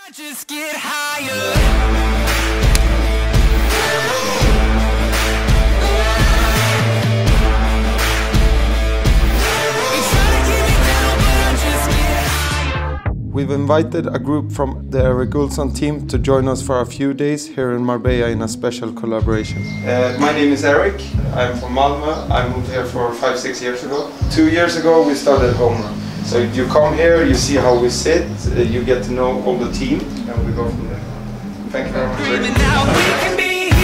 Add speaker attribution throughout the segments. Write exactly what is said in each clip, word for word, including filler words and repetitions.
Speaker 1: Just get higher.
Speaker 2: We've invited a group from the Erik Olsson team to join us for a few days here in Marbella in a special collaboration. Uh, my name is Erik, I'm from Malmö. I moved here for five, six years ago. Two years ago we started Homerun. So you come here, you see how we sit, uh, you get to know all the team, and we go from there. Thank you very much.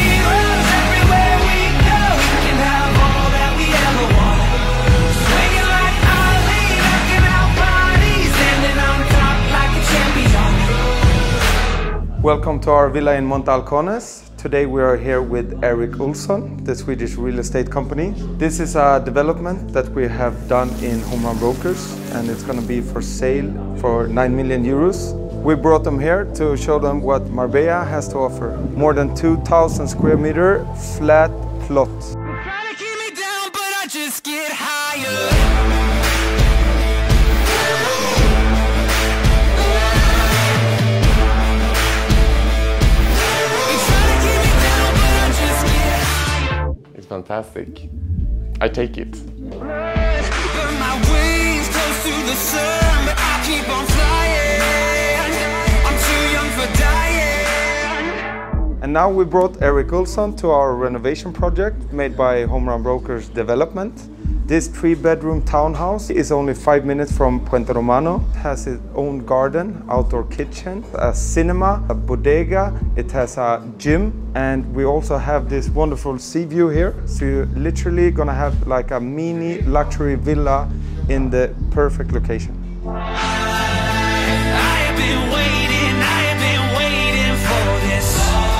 Speaker 2: Welcome to our villa in Monte Alcones. Today we are here with Erik Olsson, the Swedish real estate company. This is a development that we have done in Homerun Brokers, and it's going to be for sale for nine million euros. We brought them here to show them what Marbella has to offer. More than two thousand square meter flat plots.
Speaker 1: Try to keep me down, but I just get higher.
Speaker 3: Fantastic. I take it.
Speaker 2: And now we brought Erik Olsson to our renovation project made by Homerun Brokers Development. This three-bedroom townhouse is only five minutes from Puente Romano. It has its own garden, outdoor kitchen, a cinema, a bodega. It has a gym, and we also have this wonderful sea view here. So you're literally gonna have like a mini luxury villa in the perfect location.
Speaker 1: I have been waiting, I have been waiting for this.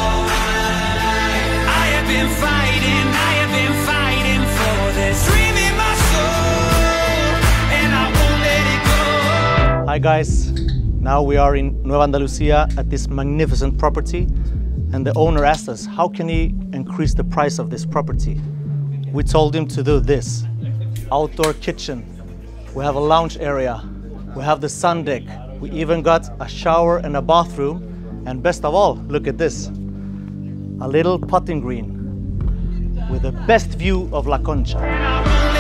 Speaker 1: I have been fighting, I have been fighting for this.
Speaker 4: Hi guys, now we are in Nueva Andalusia at this magnificent property, and the owner asked us how can he increase the price of this property. We told him to do this: outdoor kitchen, we have a lounge area, we have the sun deck, we even got a shower and a bathroom, and best of all, look at this, a little putting green with the best view of La Concha.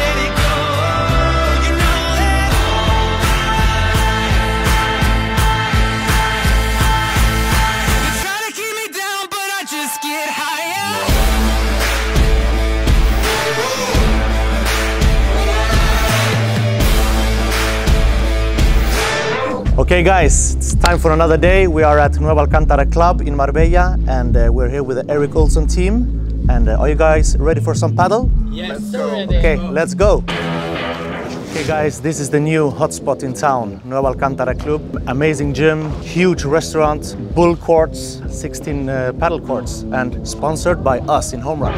Speaker 4: Okay guys, it's time for another day. We are at Nueva Alcantara Club in Marbella, and uh, we're here with the Erik Olsson team. And uh, are you guys ready for some paddle?
Speaker 5: Yes, sir.
Speaker 4: Okay, let's go. Okay guys, this is the new hotspot in town, Nueva Alcantara Club. Amazing gym, huge restaurant, bull courts, sixteen uh, paddle courts, and sponsored by us in Homerun.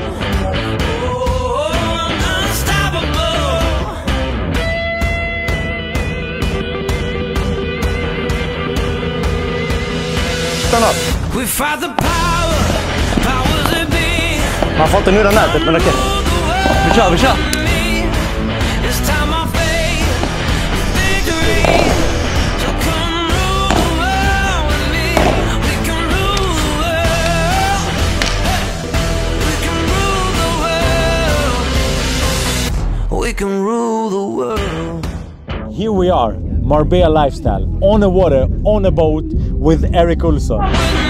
Speaker 1: We fight the power, powers that be.
Speaker 4: Man får inte nudda nätet, men okej. Vi kör, vi kör!
Speaker 1: It's time I fade, victory. So come rule the world with me. We can rule the world. We can rule the world. We can rule the world.
Speaker 6: Here we are, Marbella lifestyle, on the water, on a boat with Erik Olsson.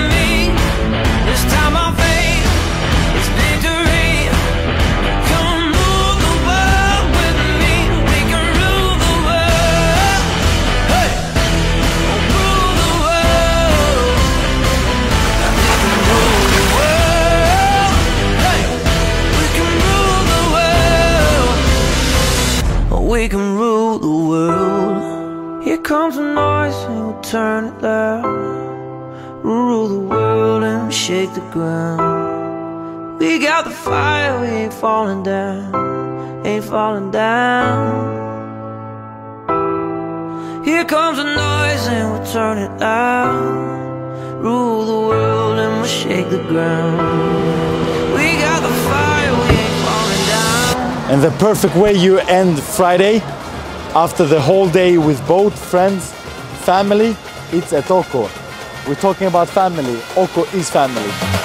Speaker 1: We can rule the world. Here comes a noise and we'll turn it loud. Rule the world and shake the ground. We got the fire, we ain't falling down, ain't falling down. Here comes a noise and we'll turn it loud. Rule the world and we'll shake the ground. We got the fire, we ain't falling down.
Speaker 6: And the perfect way you end Friday, after the whole day with both friends, family, it's a taco. We're talking about family. Oko is family.